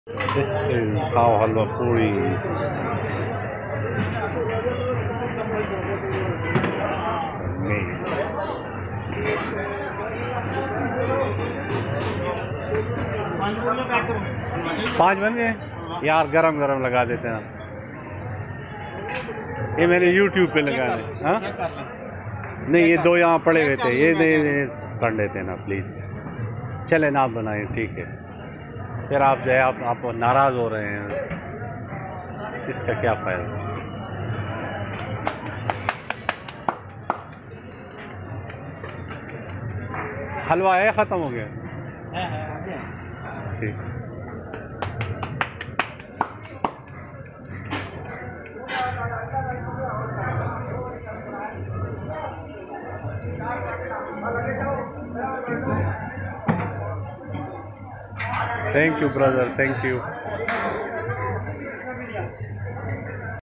This is how halwa puri is made. 5 बन गए यार, गरम गरम लगा देते हैं। ये मैंने YouTube पे लगा है। हाँ नहीं, ये 2 यहाँ पड़े हुए थे, ये सड़ देते हैं ना प्लीज़। चले ना, आप बनाइए, ठीक है। फिर आप जो है आप नाराज़ हो रहे हैं, इसका क्या फ़ायदा। हलवा है, ख़त्म हो गया? ठीक। Thank you brother, thank you.